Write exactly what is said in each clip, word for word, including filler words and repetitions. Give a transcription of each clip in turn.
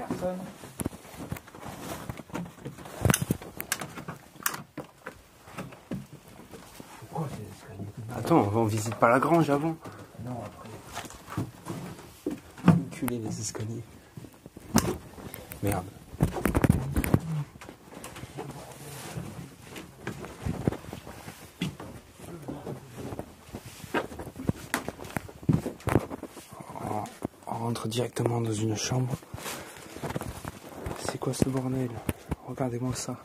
personne. Pourquoi ces escaliers? Attends, on visite pas la grange avant. Non, après. Enculé les escaliers. Merde. On rentre directement dans une chambre. C'est quoi ce bordel? Regardez-moi ça.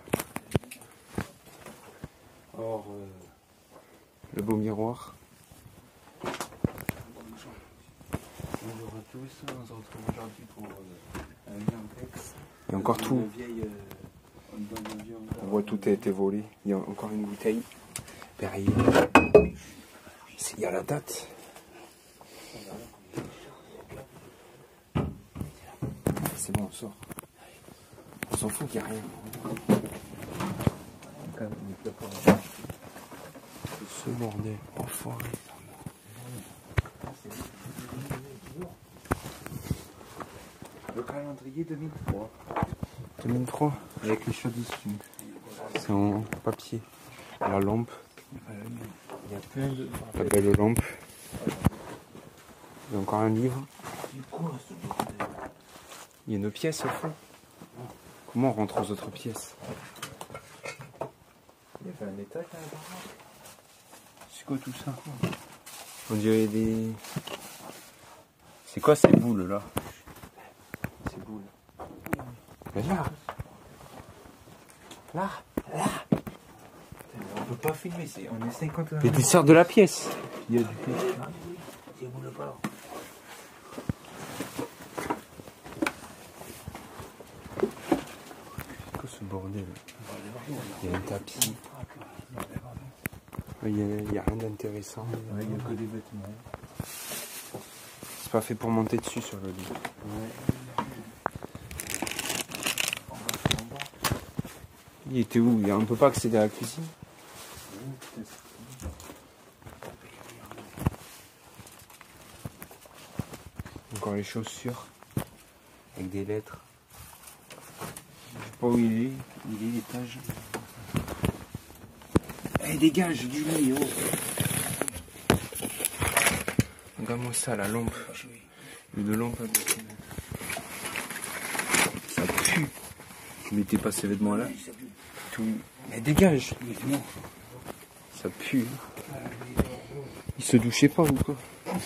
Or, euh, le beau miroir. Bonjour à tous, on se retrouve aujourd'hui pour euh, un lien texte. Il y a encore Dans tout. une vieille, euh, une bonne avion. On voit tout a été volé. Il y a encore une bouteille. Perrier. Il y a la date. C'est bon, on sort. On s'en fout qu'il n'y a rien. Ce bordel, enfoiré. Le calendrier deux mille trois. deux mille trois. Avec les choix dessus. C'est en papier. La lampe. Il y a plein de. La belle lampe. Il y a encore un livre. C'est quoi ce bordel? Il y a une pièce au fond. Comment on rentre aux autres pièces? Il y avait un étage à la baraque. C'est quoi tout ça? On dirait des... C'est quoi ces boules là? Ces boules. Mais là. Là. Là. On peut pas filmer, c'est... on est cinquante. Mais tu sors de la pièce. Il y a du piège. Ces boules pas. C'est quoi ce bordel? Il y a un tapis. Il n'y a, il y a rien d'intéressant. Ouais, il n'y a que des vêtements. C'est pas fait pour monter dessus sur le lit. Ouais. Il était où? On peut pas accéder à la cuisine? Encore les chaussures. Avec des lettres. Je sais pas où il est. Il est l'étage. Eh, dégage du lit, oh! Regarde-moi ça, la lampe. Une lampe. Ça pue. Tu mettais pas ces vêtements là? Tout. Mais dégage! Ça pue. Il se douchait pas ou quoi?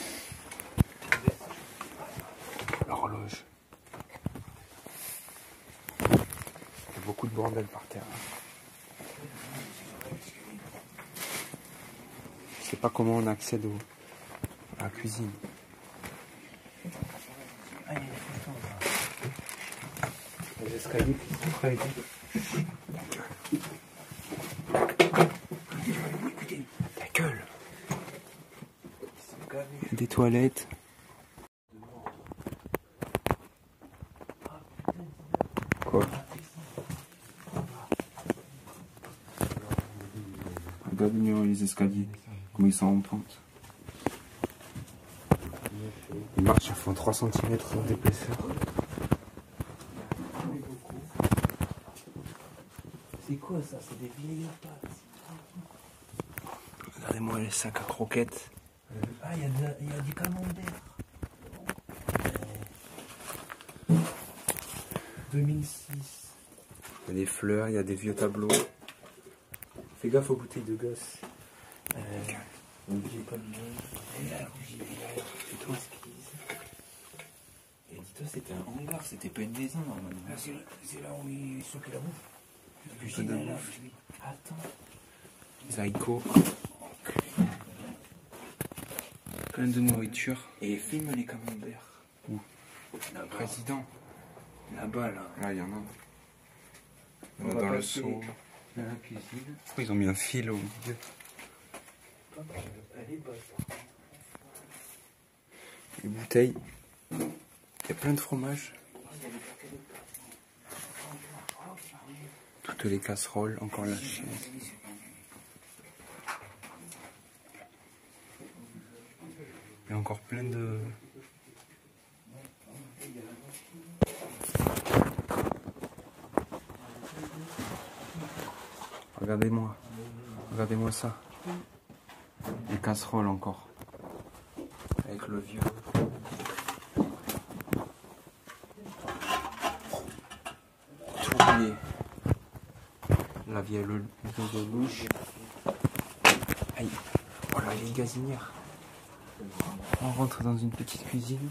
L'horloge. Il y a beaucoup de bordel par terre. Je sais pas comment on accède au... à la cuisine. Les escaliers qui sont prêts. Ta gueule. Des toilettes. Quoi? Regarde les escaliers, comme ils sont en pente. Ils marchent, ils font trois centimètres d'épaisseur. C'est quoi ça? C'est des vieilles pattes. Regardez-moi les sacs à croquettes. Ah, il y, y a du camembert. deux mille six. Il y a des fleurs, il y a des vieux tableaux. Fais gaffe aux bouteilles de gosse. Euh, N'oubliez pas le nom. C'est trop esquisse. Et dis-toi, c'était un hangar, c'était pas une maison normalement. Ah, c'est là où ils s'occupent de la bouffe. Un peu de bouffe. Attends. Zaïko. Plein de nourriture. Et filme les camemberts. Où? Là-bas. Président. Là-bas, là. Là, il y en a. On Dans va le passer seau. dans la cuisine. Pourquoi ils ont mis un fil au milieu? Elle est basse. Les bouteilles. Il y a plein de fromage. Toutes les casseroles, encore la chaise. Il y a encore plein de... Regardez-moi. Regardez-moi ça. Les casseroles encore. Avec le vieux. Tout rouillé. La vieille le de louche. Aïe. Oh la vieille gazinière. On rentre dans une petite cuisine.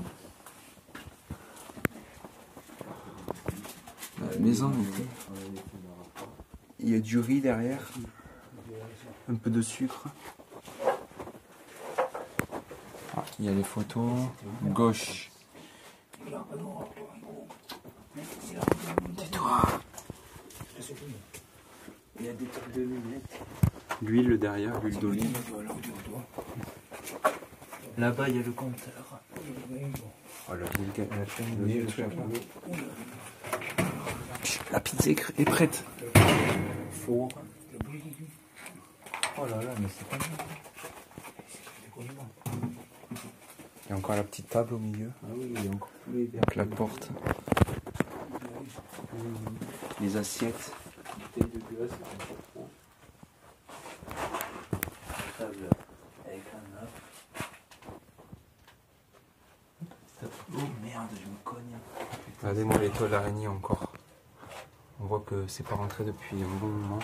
La maison, il y a du riz derrière. Un peu de sucre. Ah, il y a les photos. Gauche. Tais-toi. Il y a des trucs de lunettes. L'huile derrière, l'huile d'olive. Là-bas, il y a le compteur. Oh, la, la, la pizza est prête. Four. Oh là là, mais c'est pas bien. Il y a encore la petite table au milieu. Ah oui, il y a encore tous les verres. Avec la porte. Les assiettes. Bouteille de glace, c'est pas trop. Table avec un nappe. Oh merde, je me cogne. Regardez-moi les toiles d'araignée encore. On voit que c'est pas rentré depuis un bon moment.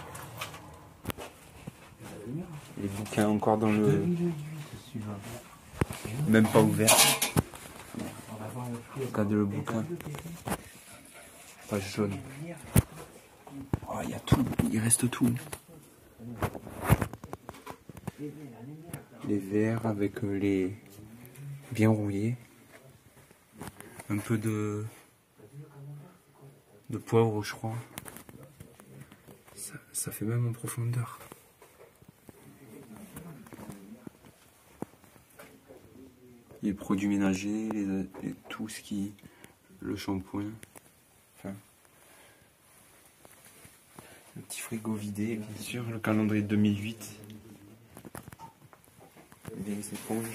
Les bouquins encore dans le... Même pas ouvert. Regardez le bouquin. Page jaune. Oh, il y a tout. Il reste tout. Les verres avec les... bien rouillés. Un peu de... de poivre, je crois. Ça, ça fait même en profondeur. Les produits ménagers, les, les, tout ce qui... le shampoing. Enfin... Le petit frigo vidé, bien sûr. Le calendrier de deux mille huit. Les vieilles éponges.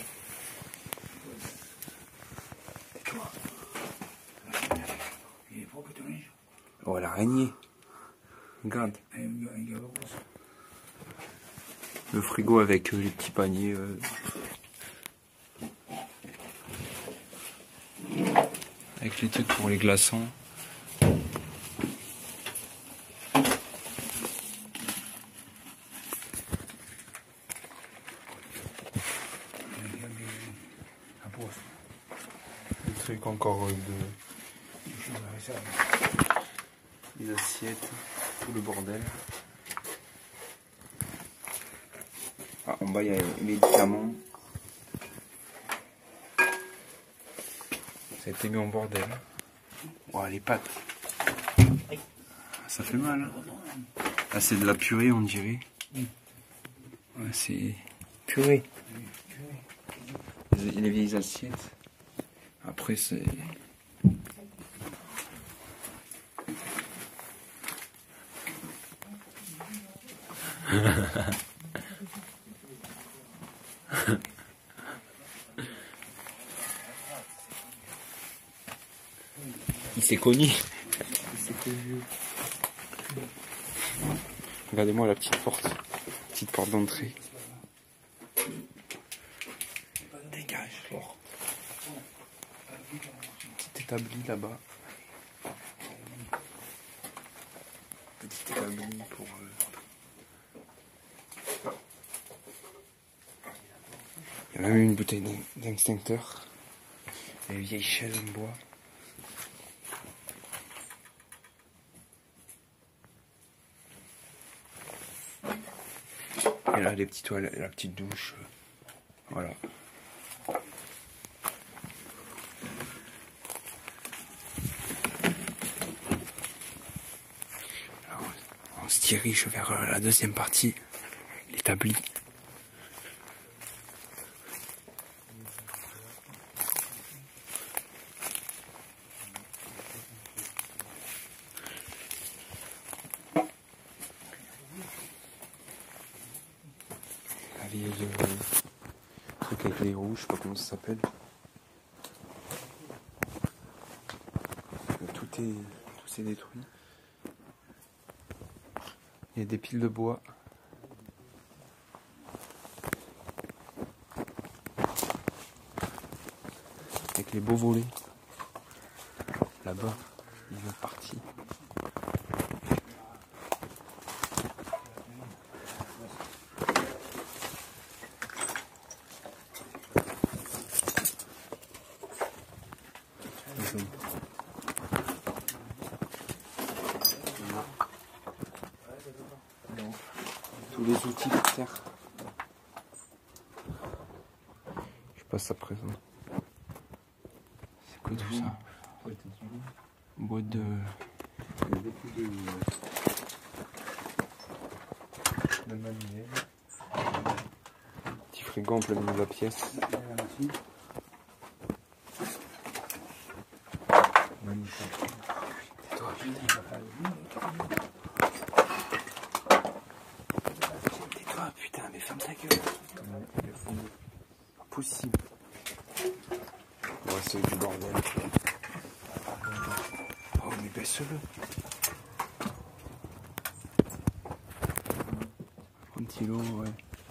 Oh, l'araignée. Regarde. Le frigo avec euh, les petits paniers. Euh... Avec les trucs pour les glaçons. Les trucs encore euh, de... les assiettes, tout le bordel. Ah, en bas il y a les médicaments. Ça a été mis en bordel. Oh, les pâtes. Ça fait mal. Hein. Ah, c'est de la purée, on dirait. Ouais, c'est purée. Les, les vieilles assiettes. Après, c'est... Il s'est connu. Regardez-moi la petite porte. Petite porte d'entrée. Dégage. Petit établi là-bas. Petit établi pour... Euh... Il y a même une bouteille d'extincteur. Les vieilles chaises en bois. Et là, les petites toilettes, la petite douche. Voilà. Alors, on se dirige vers la deuxième partie, l'établi. La vieille euh, truc avec les roues, je sais pas comment ça s'appelle. Tout est, tout s'est détruit. Il y a des piles de bois. Avec les beaux volets. Là-bas, ils sont partis. Tous les outils par terre. Je passe à présent. C'est quoi tout ça? Boîte de... de manuel. Petit frigo en plein milieu de la pièce. Magnifique. Tais-toi, Tais-toi, putain, mais ferme ta gueule. Pas possible. Ouais, c'est du bordel. Oh, mais baisse-le. Un petit lot, ouais.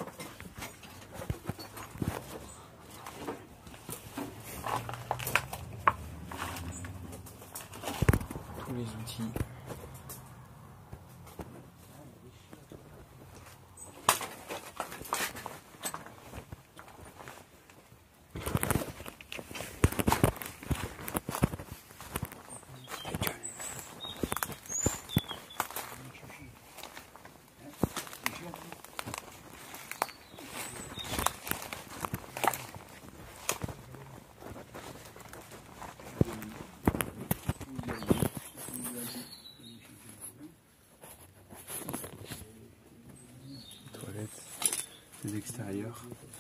Tous les outils. Les extérieurs.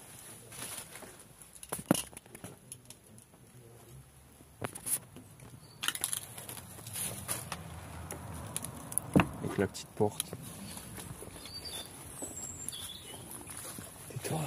Avec la petite porte. Tais-toi.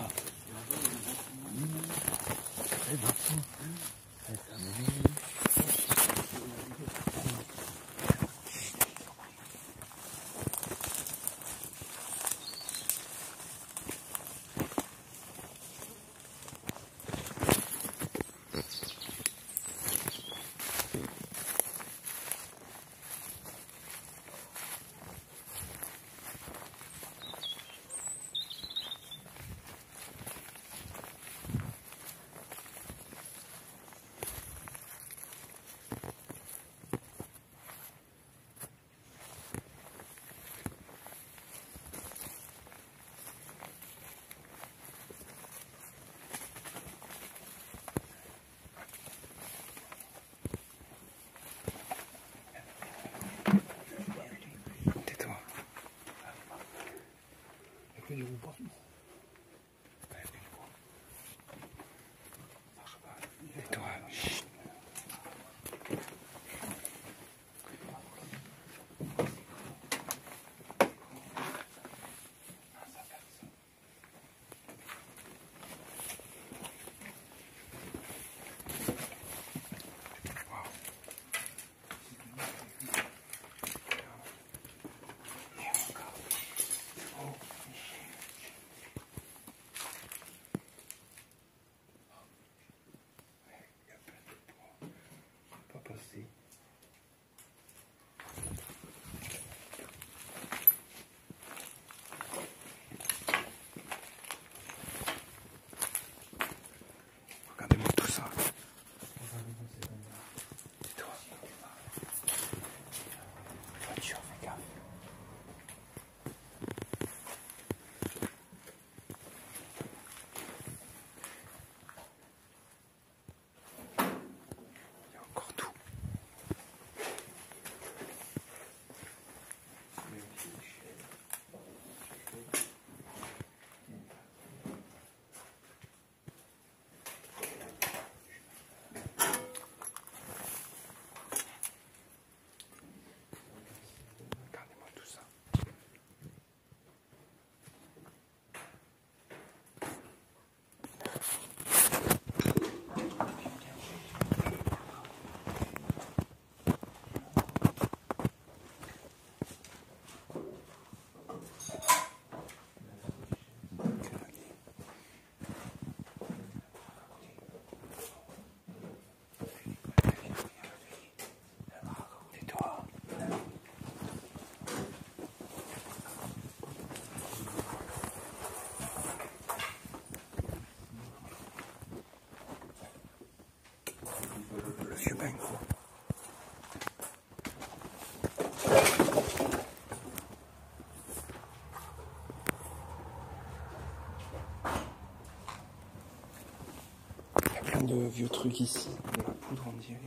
de vieux trucs ici. De la poudre, on dirait.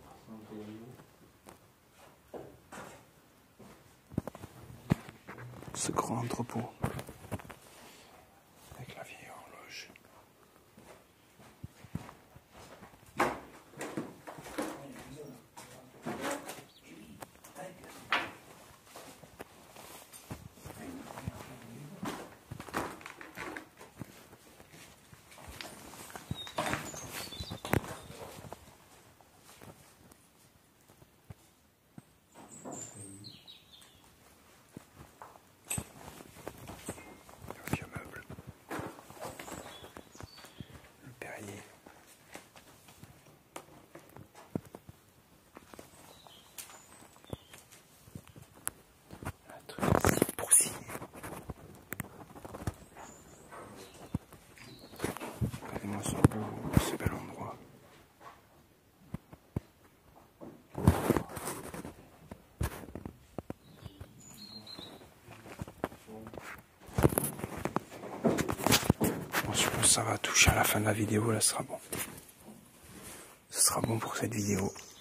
Ce grand entrepôt. Avec la vieille horloge. Regardez-moi ce beau, ce bel endroit. Bon, je pense que ça va toucher à la fin de la vidéo, là ce sera bon. Ce sera bon pour cette vidéo.